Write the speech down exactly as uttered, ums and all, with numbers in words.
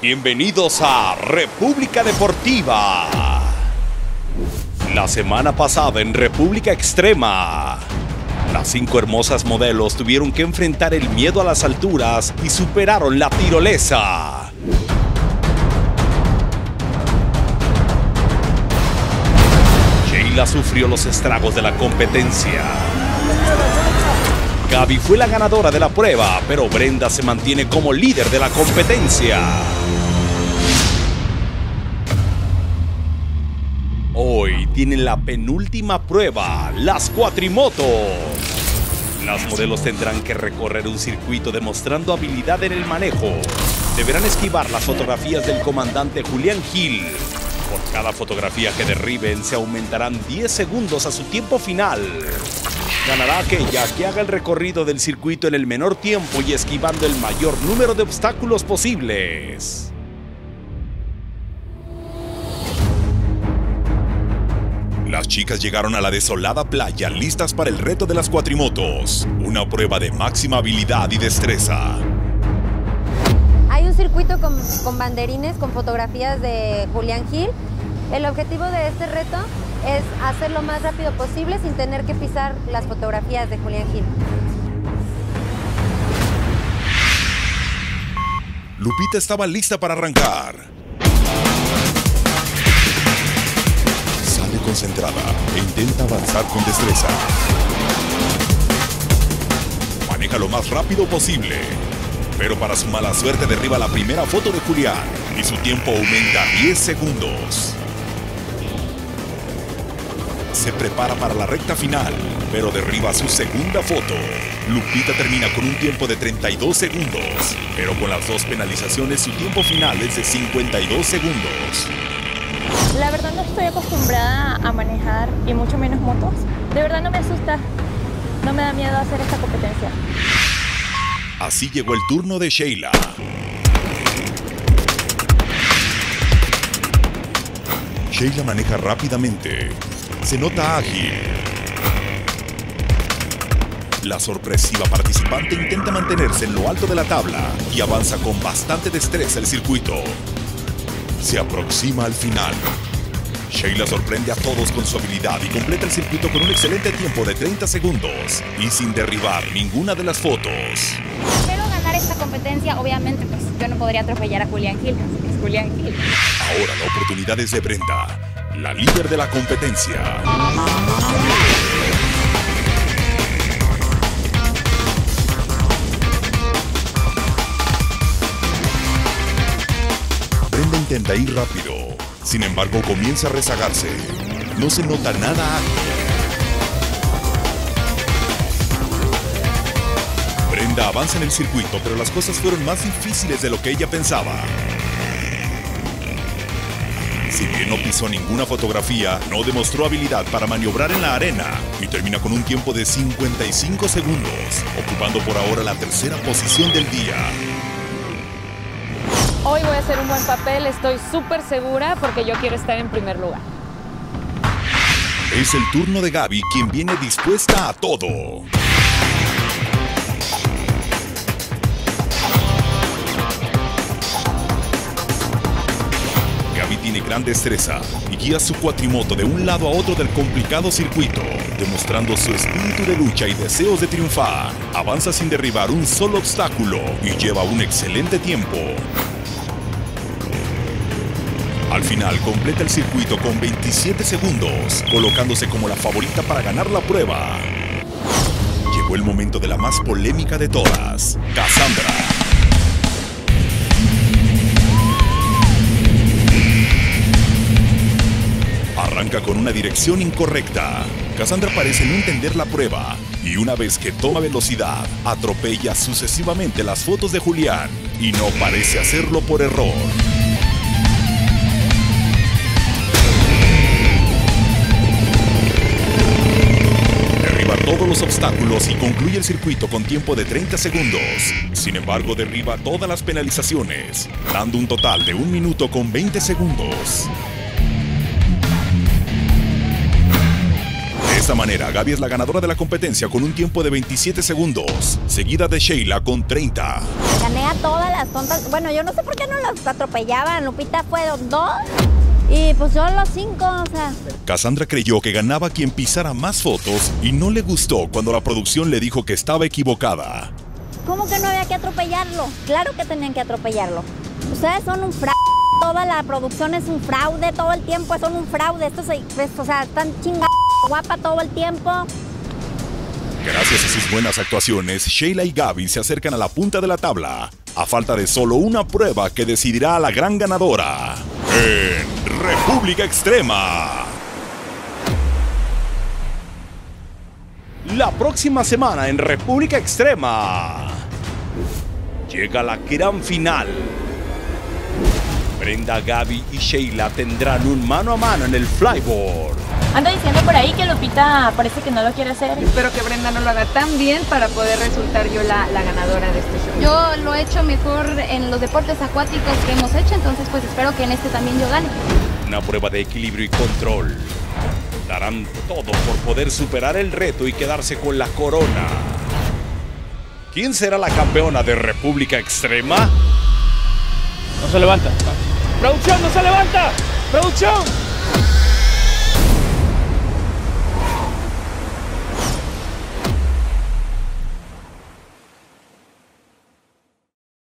Bienvenidos a República Deportiva. La semana pasada en República Extrema, las cinco hermosas modelos tuvieron que enfrentar el miedo a las alturas y superaron la tirolesa. Sheila sufrió los estragos de la competencia. Gaby fue la ganadora de la prueba, pero Brenda se mantiene como líder de la competencia. Hoy tienen la penúltima prueba, las cuatrimotos. Las modelos tendrán que recorrer un circuito demostrando habilidad en el manejo. Deberán esquivar las fotografías del comandante Julián Gil. Por cada fotografía que derriben se aumentarán diez segundos a su tiempo final. Ganará aquella que haga el recorrido del circuito en el menor tiempo y esquivando el mayor número de obstáculos posibles. Las chicas llegaron a la desolada playa listas para el reto de las cuatrimotos, una prueba de máxima habilidad y destreza. Hay un circuito con, con banderines, con fotografías de Julián Gil. El objetivo de este reto es hacer lo más rápido posible sin tener que pisar las fotografías de Julián Gil. Lupita estaba lista para arrancar. Sale concentrada e intenta avanzar con destreza. Maneja lo más rápido posible, pero para su mala suerte derriba la primera foto de Julián y su tiempo aumenta a diez segundos. Se prepara para la recta final, pero derriba su segunda foto. Lupita termina con un tiempo de treinta y dos segundos, pero con las dos penalizaciones su tiempo final es de cincuenta y dos segundos. La verdad no estoy acostumbrada a manejar y mucho menos motos. De verdad no me asusta, no me da miedo hacer esta competencia. Así llegó el turno de Sheila. Sheila maneja rápidamente. Se nota ágil. La sorpresiva participante intenta mantenerse en lo alto de la tabla y avanza con bastante destreza el circuito. Se aproxima al final. Sheila sorprende a todos con su habilidad y completa el circuito con un excelente tiempo de treinta segundos y sin derribar ninguna de las fotos. Espero ganar esta competencia, obviamente pues yo no podría atropellar a Julián Gil, es Julián Gil. Ahora la oportunidad es de Brenda, la líder de la competencia. Brenda intenta ir rápido, sin embargo comienza a rezagarse. No se nota nada ágil. Brenda avanza en el circuito, pero las cosas fueron más difíciles de lo que ella pensaba. Si bien no pisó ninguna fotografía, no demostró habilidad para maniobrar en la arena y termina con un tiempo de cincuenta y cinco segundos, ocupando por ahora la tercera posición del día. Hoy voy a hacer un buen papel, estoy súper segura porque yo quiero estar en primer lugar. Es el turno de Gaby, quien viene dispuesta a todo. Gaby tiene gran destreza y guía su cuatrimoto de un lado a otro del complicado circuito, demostrando su espíritu de lucha y deseos de triunfar. Avanza sin derribar un solo obstáculo y lleva un excelente tiempo. Al final completa el circuito con veintisiete segundos, colocándose como la favorita para ganar la prueba. Llegó el momento de la más polémica de todas, Cassandra. Arranca con una dirección incorrecta. Cassandra parece no entender la prueba y una vez que toma velocidad, atropella sucesivamente las fotos de Julián y no parece hacerlo por error. Derriba todos los obstáculos y concluye el circuito con tiempo de treinta segundos. Sin embargo, derriba todas las penalizaciones, dando un total de un minuto con veinte segundos. De esta manera, Gaby es la ganadora de la competencia con un tiempo de veintisiete segundos, seguida de Sheila con treinta. Gané a todas las tontas. Bueno, yo no sé por qué no las atropellaban. Lupita fue dos y pues yo los cinco, o sea. Cassandra creyó que ganaba quien pisara más fotos y no le gustó cuando la producción le dijo que estaba equivocada. ¿Cómo que no había que atropellarlo? Claro que tenían que atropellarlo. Ustedes son un fraude. Toda la producción es un fraude, todo el tiempo son un fraude. Estos, o sea, están chingados guapa todo el tiempo. Gracias a sus buenas actuaciones, Sheila y Gaby se acercan a la punta de la tabla, a falta de solo una prueba que decidirá a la gran ganadora en República Extrema. La próxima semana en República Extrema llega la gran final. Brenda, Gaby y Sheila tendrán un mano a mano en el flyboard. Anda diciendo por ahí que Lupita parece que no lo quiere hacer. Espero que Brenda no lo haga tan bien para poder resultar yo la, la ganadora de este show. Yo lo he hecho mejor en los deportes acuáticos que hemos hecho, entonces pues espero que en este también yo gane. Una prueba de equilibrio y control. Darán todo por poder superar el reto y quedarse con la corona. ¿Quién será la campeona de República Extrema? No se levanta. ¡Producción, no se levanta! ¡Producción!